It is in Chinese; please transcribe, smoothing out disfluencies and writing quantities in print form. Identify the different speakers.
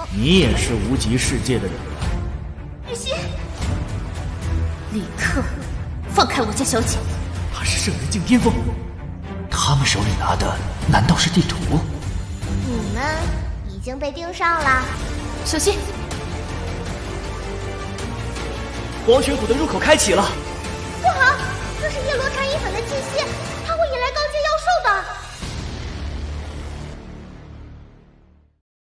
Speaker 1: 你也是无极世界的人。
Speaker 2: 日曦，立刻放开我家小姐！
Speaker 1: 他是圣人境巅峰，他们手里拿的难道是地图？
Speaker 3: 你们已经被盯上了，
Speaker 2: 小心！
Speaker 1: 光学谷的入口开启了。